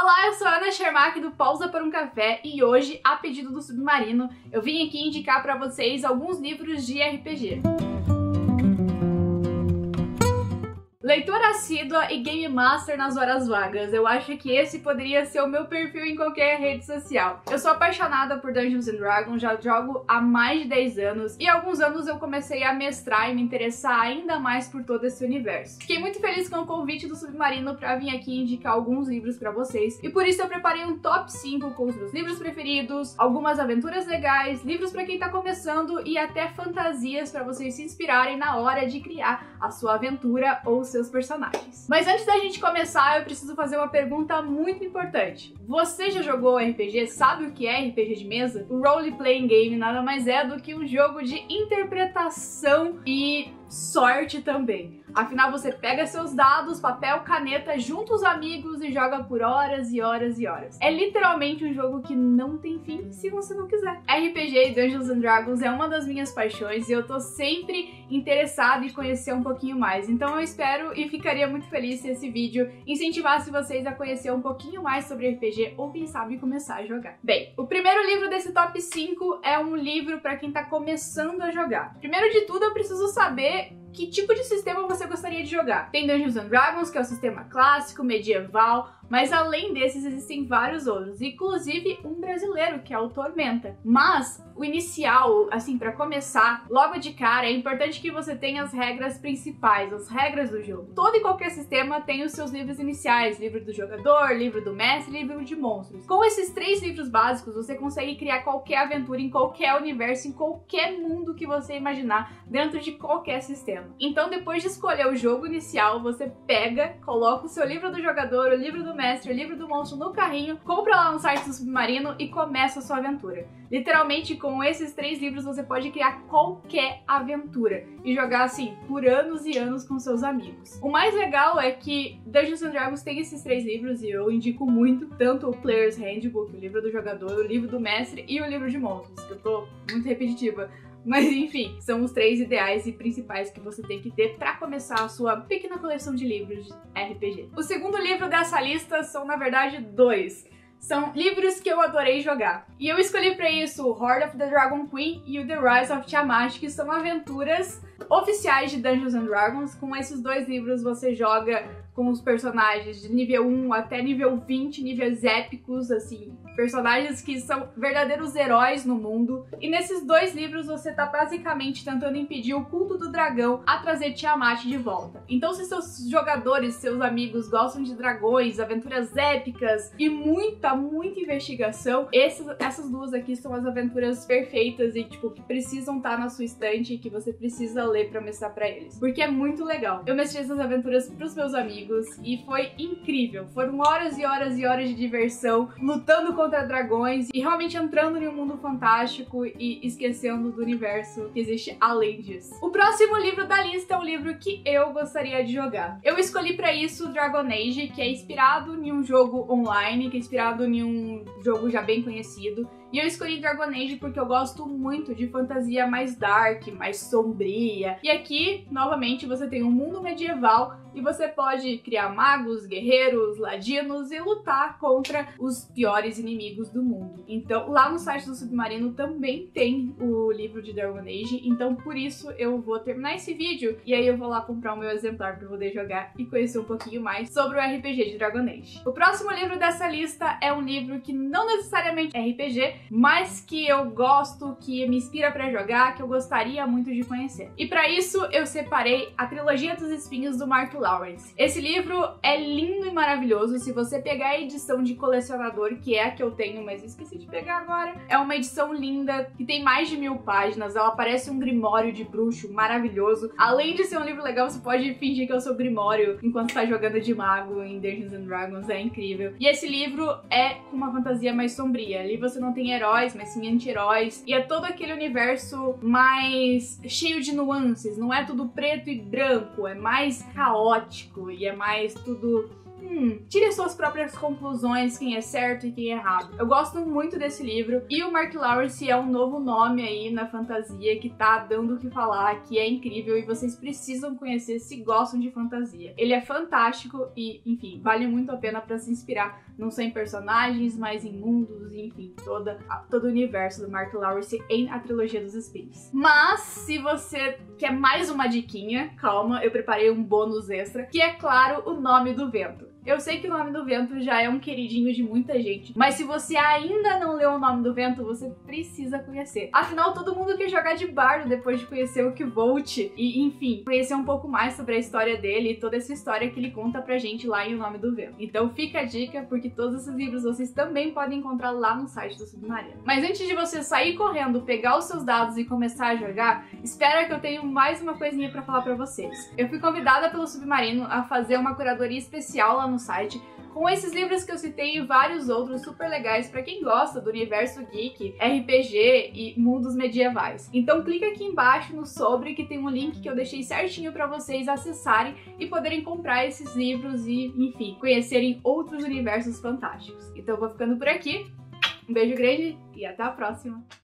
Olá, eu sou a Ana Schermack do Pausa para um Café e hoje, a pedido do Submarino, eu vim aqui indicar para vocês alguns livros de RPG. Leitora assídua e Game Master nas horas vagas. Eu acho que esse poderia ser o meu perfil em qualquer rede social. Eu sou apaixonada por Dungeons & Dragons, já jogo há mais de 10 anos e há alguns anos eu comecei a mestrar e me interessar ainda mais por todo esse universo. Fiquei muito feliz com o convite do Submarino para vir aqui indicar alguns livros para vocês e por isso eu preparei um top 5 com os meus livros preferidos, algumas aventuras legais, livros para quem tá começando e até fantasias para vocês se inspirarem na hora de criar a sua aventura ou seus personagens. Mas antes da gente começar, eu preciso fazer uma pergunta muito importante. Você já jogou RPG? Sabe o que é RPG de mesa? O Role Playing Game nada mais é do que um jogo de interpretação e sorte também. Afinal, você pega seus dados, papel, caneta, junta os amigos e joga por horas e horas e horas. É literalmente um jogo que não tem fim se você não quiser. RPG e Dungeons & Dragons é uma das minhas paixões e eu tô sempre interessada em conhecer um pouquinho mais. Então eu espero e ficaria muito feliz se esse vídeo incentivasse vocês a conhecer um pouquinho mais sobre RPG ou quem sabe começar a jogar. Bem, o primeiro livro desse top 5 é um livro para quem tá começando a jogar. Primeiro de tudo, eu preciso saber que tipo de sistema você gostaria de jogar. Tem Dungeons & Dragons, que é o sistema clássico, medieval, mas além desses existem vários outros, inclusive um brasileiro, que é o Tormenta. Mas o inicial, assim, para começar, logo de cara, é importante que você tenha as regras principais, as regras do jogo. Todo e qualquer sistema tem os seus livros iniciais, livro do jogador, livro do mestre, livro de monstros. Com esses 3 livros básicos, você consegue criar qualquer aventura em qualquer universo, em qualquer mundo que você imaginar, dentro de qualquer sistema. Então, depois de escolher o jogo inicial, você pega, coloca o seu livro do jogador, o livro do mestre, o livro do monstro no carrinho, compra lá no site do Submarino e começa a sua aventura. Literalmente, com esses 3 livros, você pode criar qualquer aventura e jogar, assim, por anos e anos com seus amigos. O mais legal é que Dungeons & Dragons tem esses 3 livros e eu indico muito, tanto o Player's Handbook, o livro do jogador, o livro do mestre e o livro de monstros, que eu tô muito repetitiva. Mas enfim, são os 3 ideais e principais que você tem que ter para começar a sua pequena coleção de livros de RPG. O segundo livro dessa lista são, na verdade, 2. São livros que eu adorei jogar. E eu escolhi para isso o Hoard of the Dragon Queen e o The Rise of Tiamat, que são aventuras oficiais de Dungeons & Dragons. Com esses 2 livros você joga com os personagens de nível 1 até nível 20, níveis épicos, assim, personagens que são verdadeiros heróis no mundo. E nesses 2 livros você tá basicamente tentando impedir o culto do dragão a trazer Tiamat de volta. Então, se seus jogadores, seus amigos gostam de dragões, aventuras épicas e muita investigação, essas 2 aqui são as aventuras perfeitas e, tipo, que precisam estar na sua estante e que você precisa ler pra mestrar pra eles. Porque é muito legal. Eu mestrei essas aventuras pros meus amigos e foi incrível. Foram horas e horas e horas de diversão, lutando contra dragões e realmente entrando em um mundo fantástico e esquecendo do universo que existe além disso. O próximo livro da lista é um livro que eu gostaria de jogar. Eu escolhi pra isso Dragon Age, que é inspirado em um jogo online, que é inspirado em um jogo já bem conhecido. E eu escolhi Dragon Age porque eu gosto muito de fantasia mais dark, mais sombria. E aqui, novamente, você tem um mundo medieval e você pode criar magos, guerreiros, ladinos e lutar contra os piores inimigos do mundo. Então, lá no site do Submarino também tem o livro de Dragon Age, então por isso eu vou terminar esse vídeo e aí eu vou lá comprar o meu exemplar para poder jogar e conhecer um pouquinho mais sobre o RPG de Dragon Age. O próximo livro dessa lista é um livro que não necessariamente é RPG, mas que eu gosto, que me inspira para jogar, que eu gostaria muito de conhecer. E para isso eu separei a Trilogia dos Espinhos do Mark Lawrence. Esse livro é lindo e maravilhoso. Se você pegar a edição de colecionador, que é a que eu tenho, mas esqueci de pegar agora, é uma edição linda, que tem mais de 1000 páginas, ela parece um grimório de bruxo maravilhoso. Além de ser um livro legal, você pode fingir que é o seu grimório enquanto está jogando de mago em Dungeons & Dragons, é incrível. E esse livro é com uma fantasia mais sombria. Ali você não tem heróis, mas sim anti-heróis, e é todo aquele universo mais cheio de nuances, não é tudo preto e branco, é mais caótico e é mais tudo tire suas próprias conclusões, quem é certo e quem é errado. Eu gosto muito desse livro e o Mark Lawrence é um novo nome aí na fantasia que tá dando o que falar, que é incrível e vocês precisam conhecer se gostam de fantasia. Ele é fantástico e, enfim, vale muito a pena pra se inspirar não só em personagens, mas em mundos, enfim, todo o universo do Mark Lawrence em A Trilogia dos Espinhos. Mas, se você quer mais uma diquinha, calma, eu preparei um bônus extra, que é, claro, O Nome do Vento. Eu sei que O Nome do Vento já é um queridinho de muita gente, mas se você ainda não leu O Nome do Vento, você precisa conhecer. Afinal, todo mundo quer jogar de bardo depois de conhecer o Kvolt e, enfim, conhecer um pouco mais sobre a história dele e toda essa história que ele conta pra gente lá em O Nome do Vento. Então fica a dica, porque todos esses livros vocês também podem encontrar lá no site do Submarino. Mas antes de você sair correndo, pegar os seus dados e começar a jogar, espera que eu tenho mais uma coisinha pra falar pra vocês. Eu fui convidada pelo Submarino a fazer uma curadoria especial lá no site, com esses livros que eu citei e vários outros super legais para quem gosta do universo geek, RPG e mundos medievais. Então clica aqui embaixo no sobre que tem um link que eu deixei certinho para vocês acessarem e poderem comprar esses livros e, enfim, conhecerem outros universos fantásticos. Então eu vou ficando por aqui, um beijo grande e até a próxima!